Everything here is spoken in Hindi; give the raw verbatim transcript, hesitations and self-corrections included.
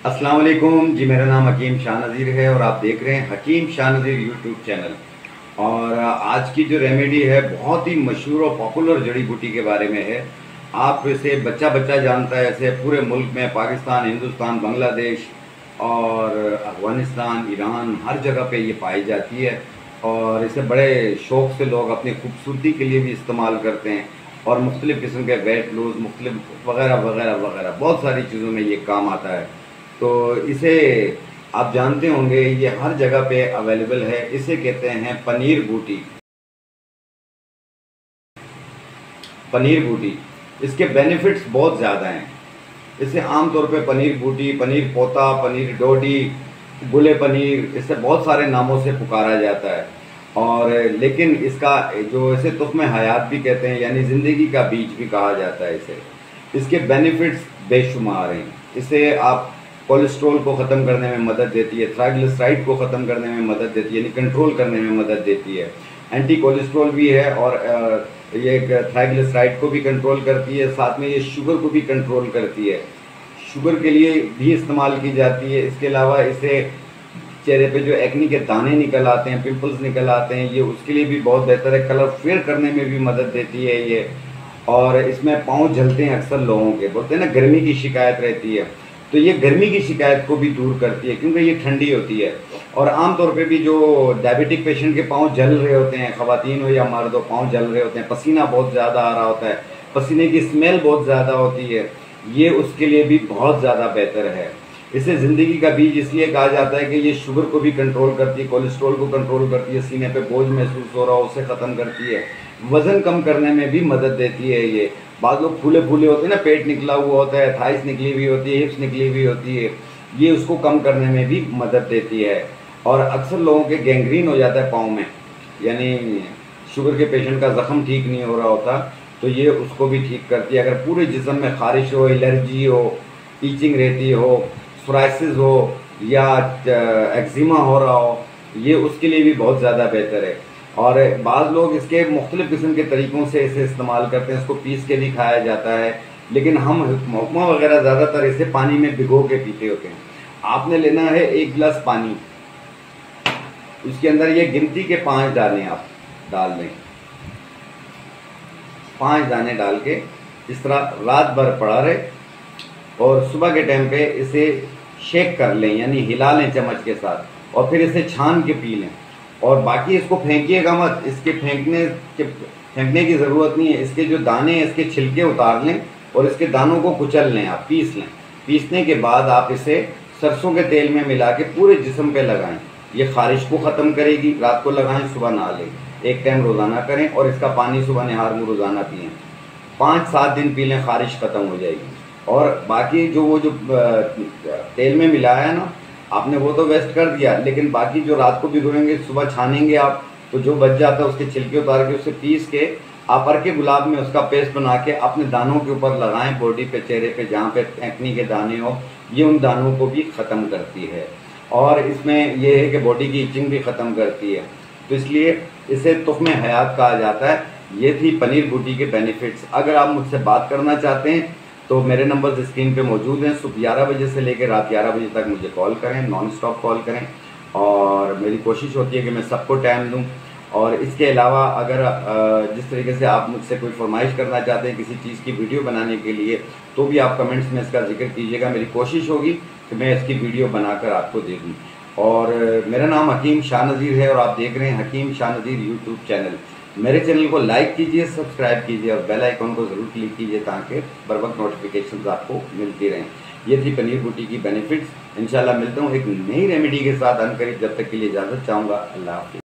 अस्सलाम वालेकुम जी। मेरा नाम हकीम शाह नज़ीर है और आप देख रहे हैं हकीम शाह नज़ीर यूट्यूब चैनल। और आज की जो रेमेडी है बहुत ही मशहूर और पॉपुलर जड़ी बूटी के बारे में है। आप इसे बच्चा बच्चा जानता है। ऐसे पूरे मुल्क में पाकिस्तान, हिंदुस्तान, बांग्लादेश और अफ़गानिस्तान, ईरान, हर जगह पे ये पाई जाती है। और इसे बड़े शौक़ से लोग अपनी खूबसूरती के लिए भी इस्तेमाल करते हैं और मुख्तलिफ़ किस्म के वेट लूज़, मुख्तलिफ वगैरह वगैरह वगैरह बहुत सारी चीज़ों में ये काम आता है। तो इसे आप जानते होंगे, ये हर जगह पे अवेलेबल है। इसे कहते हैं पनीर बूटी। पनीर बूटी इसके बेनिफिट्स बहुत ज़्यादा हैं। इसे आम तौर पे पनीर बूटी, पनीर पोता, पनीर डोडी, गुले पनीर, इससे बहुत सारे नामों से पुकारा जाता है। और लेकिन इसका जो इसे तुफ़्म हयात भी कहते हैं, यानी ज़िंदगी का बीज भी कहा जाता है इसे। इसके बेनिफिट्स बेशुमार हैं। इसे आप कोलेस्ट्रॉल को ख़त्म करने में मदद देती है, ट्राइग्लिसराइड को ख़त्म करने में मदद देती है, यानी कंट्रोल करने में मदद देती है। एंटी कोलेस्ट्रॉल भी है और ये ट्राइग्लिसराइड को भी कंट्रोल करती है, साथ में ये शुगर को भी कंट्रोल करती है। शुगर के लिए भी इस्तेमाल की जाती है। इसके अलावा इसे चेहरे पे जो एक्नी के दाने निकल आते हैं, पिंपल्स निकल आते हैं, ये उसके लिए भी बहुत बेहतर है। कलर फेयर करने में भी मदद देती है ये। और इसमें पाँव जलते हैं अक्सर लोगों के, बोलते हैं ना गर्मी की शिकायत रहती है, तो ये गर्मी की शिकायत को भी दूर करती है क्योंकि ये ठंडी होती है। और आम तौर पे भी जो डायबिटिक पेशेंट के पाँव जल रहे होते हैं, ख़वातीन हो या मर्द हो, पाँव जल रहे होते हैं, पसीना बहुत ज़्यादा आ रहा होता है, पसीने की स्मेल बहुत ज़्यादा होती है, ये उसके लिए भी बहुत ज़्यादा बेहतर है। इसे ज़िंदगी का बीज इसलिए कहा जाता है कि ये शुगर को भी कंट्रोल करती है, कोलेस्ट्रॉल को कंट्रोल करती है, सीने पे बोझ महसूस हो रहा हो उसे ख़त्म करती है, वज़न कम करने में भी मदद देती है ये। बाद लोग फूले फूले होते हैं ना, पेट निकला हुआ होता है, थाइस निकली हुई होती है, हिप्स निकली हुई होती है, ये उसको कम करने में भी मदद देती है। और अक्सर लोगों के गैंग्रीन हो जाता है पाँव में, यानी शुगर के पेशेंट का ज़ख़म ठीक नहीं हो रहा होता, तो ये उसको भी ठीक करती है। अगर पूरे जिस्म में ख़ारिश हो, एलर्जी हो, ईचिंग रहती हो, सोराइसिस हो या एक्जिमा हो रहा हो, ये उसके लिए भी बहुत ज़्यादा बेहतर है। और बाज़ लोग इसके मुख्तलिफ़ किस्म के तरीक़ों से इसे इस्तेमाल करते हैं। इसको पीस के भी खाया जाता है, लेकिन हम हुक्मा वगैरह ज़्यादातर इसे पानी में भिगो के पीते होते हैं। आपने लेना है एक गिलास पानी, उसके अंदर ये गिनती के पाँच दाने आप डाल दें। पाँच दाने डाल के इस तरह रात भर पड़ा रहे और सुबह के टाइम पे इसे शेक कर लें, यानी हिला लें चम्मच के साथ, और फिर इसे छान के पी लें। और बाकी इसको फेंकिएगा मत, इसके फेंकने के फेंकने की ज़रूरत नहीं है। इसके जो दाने हैं, इसके छिलके उतार लें और इसके दानों को कुचल लें, आप पीस लें। पीसने के बाद आप इसे सरसों के तेल में मिला के पूरे जिस्म पे लगाएं। ये ख़ारिश को ख़त्म करेगी। रात को लगाएं, सुबह नहा लें, एक टाइम रोज़ाना करें और इसका पानी सुबह निहार में रोज़ाना पिएँ। पाँच सात दिन पी लें, ख़ारिश ख़त्म हो जाएगी। और बाकी जो वो जो तेल में मिलाया है ना आपने, वो तो वेस्ट कर दिया, लेकिन बाकी जो रात को भिगोएंगे, सुबह छानेंगे आप, तो जो बच जाता है उसके छिलके उतार के उसे पीस के आप अरके गुलाब में उसका पेस्ट बना के अपने दानों के ऊपर लगाएं, बॉडी पे, चेहरे पे, जहाँ पे एक्नी के दाने हो, ये उन दानों को भी ख़त्म करती है। और इसमें यह है कि बॉडी की इचिंग भी ख़त्म करती है, तो इसलिए इसे तुफ़्म हयात कहा जाता है। ये थी पनीर बूटी के बेनिफिट्स। अगर आप मुझसे बात करना चाहते हैं तो मेरे नंबर स्क्रीन पे मौजूद हैं। सुबह ग्यारह बजे से लेकर रात ग्यारह बजे तक मुझे कॉल करें, नॉन स्टॉप कॉल करें, और मेरी कोशिश होती है कि मैं सबको टाइम दूं। और इसके अलावा अगर जिस तरीके से आप मुझसे कोई फरमाइश करना चाहते हैं किसी चीज़ की वीडियो बनाने के लिए, तो भी आप कमेंट्स में इसका जिक्र कीजिएगा। मेरी कोशिश होगी कि मैं इसकी वीडियो बनाकर आपको दे दूँ। और मेरा नाम हकीम शाह नज़ीर है और आप देख रहे हैं हकीम शाह नज़ीर यूट्यूब चैनल। मेरे चैनल को लाइक कीजिए, सब्सक्राइब कीजिए और बेल आइकन को ज़रूर क्लिक कीजिए ताकि बर वक्त नोटिफिकेशन आपको मिलती रहें। ये थी पनीर बूटी की बेनिफिट्स। इंशाल्लाह मिलता हूँ एक नई रेमेडी के साथ अनकरीब। जब तक के लिए इजाज़त चाहूँगा। अल्लाह हाफ़िज़।